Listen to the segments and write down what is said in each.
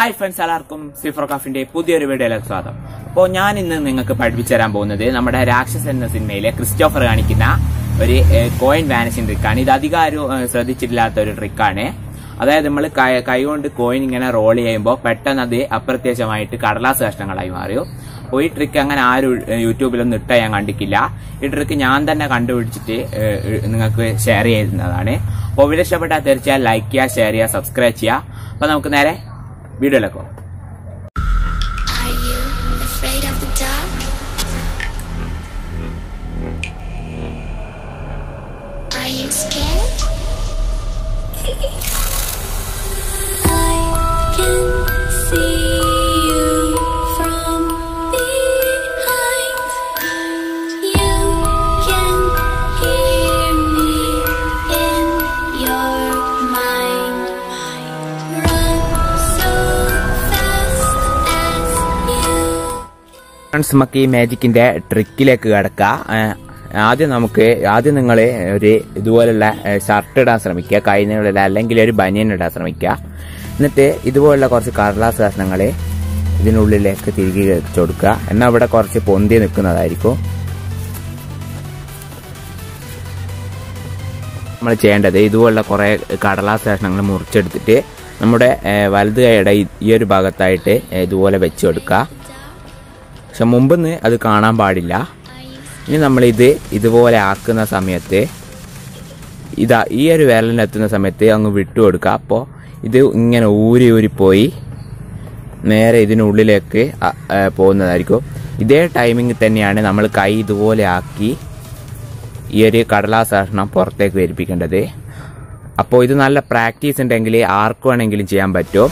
Hi friends, എല്ലാവർക്കും സിഫ്രോക്കാഫിന്റെ പുതിയൊരു വീഡിയോയിലേക്ക് സ്വാഗതം. അപ്പോൾ ഞാൻ ഇന്ന് നിങ്ങൾക്ക് പഠിപ്പിച്ചു തരാൻ പോകുന്നത് നമ്മുടെ രാക്ഷസ് എന്ന സിനിമയിലെ ക്രിസ്റ്റോഫർ കാണിക്കുന്ന ഒരു കോയിൻ വാനിഷിംഗ് ട്രിക്കാണ്. ഇത് അധികം ആരും ശ്രദ്ധിച്ചിട്ടില്ലാത്ത ഒരു ട്രിക്കാണ്. അതായത് നമ്മൾ കൈകൊണ്ട് കോയിൻ ഇങ്ങനെ റോൾ ചെയ്യുമ്പോൾ പെട്ടെന്ന് അത് അപ്രത്യക്ഷമായിട്ട് കടലാസ് കഷ്ണങ്ങളായി മാറിയോ. അപ്പോൾ ഈ ട്രിക്ക് അങ്ങനെ ആരും യൂട്യൂബിലൊന്നും ഇട്ട ഞാൻ കണ്ടിട്ടില്ല. ഈ ട്രിക്ക് ഞാൻ തന്നെ കണ്ടുപിടിച്ചിട്ട് നിങ്ങൾക്ക് ഷെയർ ചെയ്യുന്നതാണ്. അപ്പോൾ വീഡിയോ ഇഷ്ടപ്പെട്ടാൽ തീർച്ചയായും ലൈക്ക് ചെയ്യുക, ഷെയർ ചെയ്യുക, സബ്സ്ക്രൈബ് ചെയ്യുക. അപ്പോൾ നമുക്ക് നേരെ വീഡിയോയിലേക്ക് പോകാം. ഫ്രണ്ട്സ്, നമുക്ക് ഈ മാജിക്കിന്റെ ട്രിക്കിലേക്ക് കിടക്കാം. ആദ്യം നിങ്ങൾ ഒരു ഇതുപോലുള്ള ഷർട്ട് ഇടാൻ ശ്രമിക്കുക, കൈനീള അല്ലെങ്കിൽ ഒരു ബനിയൻ ഇടാൻ ശ്രമിക്കുക. എന്നിട്ട് ഇതുപോലുള്ള കുറച്ച് കടലാസ് കഷ്ണങ്ങൾ ഇതിനുള്ളിലേക്ക് തിരികെ വെച്ചു കൊടുക്കുക. എന്നാൽ ഇവിടെ കുറച്ച് പൊന്തി നിൽക്കുന്നതായിരിക്കും. നമ്മൾ ചെയ്യേണ്ടത് ഇതുപോലുള്ള കുറെ കടലാസ് കഷ്ണങ്ങൾ മുറിച്ചെടുത്തിട്ട് നമ്മുടെ വലത് കൈയുടെ ഈ ഒരു ഭാഗത്തായിട്ട് ഇതുപോലെ വെച്ചു കൊടുക്കുക. പക്ഷെ മുമ്പൊന്ന് അത് കാണാൻ പാടില്ല. ഇനി നമ്മളിത് ഇതുപോലെ ആക്കുന്ന സമയത്ത് ഈ ഒരു വിരലിനെത്തുന്ന സമയത്ത് അങ്ങ് വിട്ടുകൊടുക്കുക. അപ്പോൾ ഇത് ഇങ്ങനെ ഊരിപ്പോയി നേരെ ഇതിനുള്ളിലേക്ക് പോകുന്നതായിരിക്കും. ഇതേ ടൈമിംഗ് തന്നെയാണ് നമ്മൾ കൈ ഇതുപോലെ ആക്കി ഈ ഒരു കടലാസ് കഷ്ണം പുറത്തേക്ക് വരിപ്പിക്കേണ്ടത്. അപ്പോൾ ഇത് നല്ല പ്രാക്ടീസ് ഉണ്ടെങ്കിൽ ആർക്ക് വേണമെങ്കിലും ചെയ്യാൻ പറ്റും.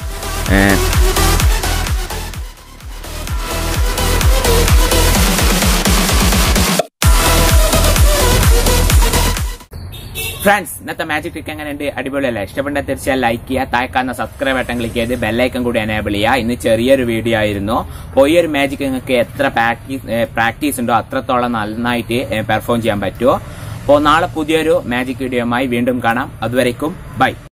ഫ്രണ്ട്സ്, ഇന്നത്തെ മാജിക് ട്രിക്ക് എങ്ങനെയുണ്ട്? അടിപൊളിയല്ലേ? ഇഷ്ടപ്പെട്ട തീർച്ചയായും ലൈക്ക് ചെയ്യുക, താഴെ സബ്സ്ക്രൈബ് ബട്ടൺ ക്ലിക്ക് ചെയ്ത് ബെല്ലൈക്കൺ കൂടി എനേബിൾ ചെയ്യുക. ഇന്ന് ചെറിയൊരു വീഡിയോ ആയിരുന്നു. അപ്പോൾ ഈ ഒരു മാജിക് നിങ്ങൾക്ക് എത്ര പ്രാക്ടീസ് ഉണ്ടോ അത്രത്തോളം നന്നായിട്ട് പെർഫോം ചെയ്യാൻ പറ്റുമോ. അപ്പോൾ നാളെ പുതിയൊരു മാജിക് വീഡിയോയുമായി വീണ്ടും കാണാം. അതുവരേക്കും ബൈ.